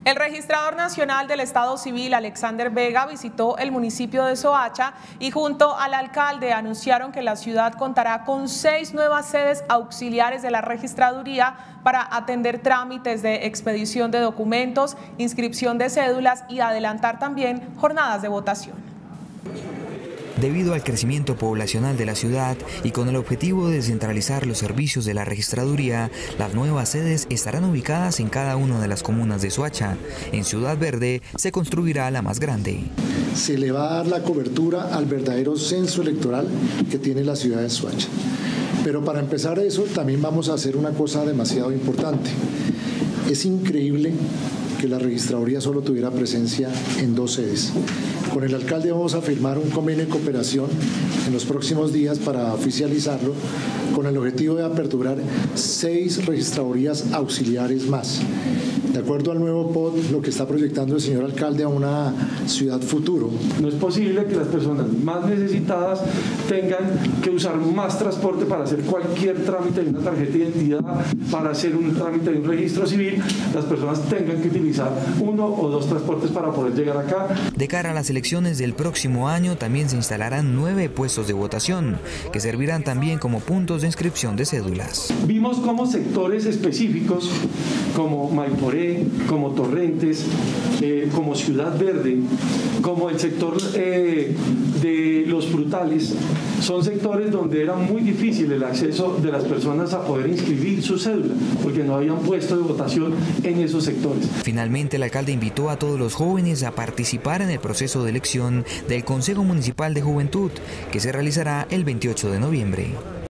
El registrador nacional del Estado Civil, Alexander Vega, visitó el municipio de Soacha y junto al alcalde anunciaron que la ciudad contará con 6 nuevas sedes auxiliares de la registraduría para atender trámites de expedición de documentos, inscripción de cédulas y adelantar también jornadas de votación. Debido al crecimiento poblacional de la ciudad y con el objetivo de descentralizar los servicios de la registraduría, las nuevas sedes estarán ubicadas en cada una de las comunas de Soacha. En Ciudad Verde se construirá la más grande. Se le va a dar la cobertura al verdadero censo electoral que tiene la ciudad de Soacha. Pero para empezar eso también vamos a hacer una cosa demasiado importante. Es increíble que la registraduría solo tuviera presencia en 2 sedes. Con el alcalde vamos a firmar un convenio de cooperación en los próximos días para oficializarlo, con el objetivo de aperturar 6 registradurías auxiliares más. De acuerdo al nuevo POT, lo que está proyectando el señor alcalde a una ciudad futuro. No es posible que las personas más necesitadas tengan que usar más transporte para hacer cualquier trámite de una tarjeta de identidad, para hacer un trámite de un registro civil. Las personas tengan que utilizar 1 o 2 transportes para poder llegar acá. De cara a las elecciones del próximo año también se instalarán 9 puestos de votación, que servirán también como puntos de inscripción de cédulas. Vimos cómo sectores específicos como Maiporé, como Torrentes, como Ciudad Verde, como el sector de los frutales, son sectores donde era muy difícil el acceso de las personas a poder inscribir su cédula, porque no habían puesto de votación en esos sectores. Finalmente, el alcalde invitó a todos los jóvenes a participar en el proceso de elección del Consejo Municipal de Juventud, que se realizará el 28 de noviembre.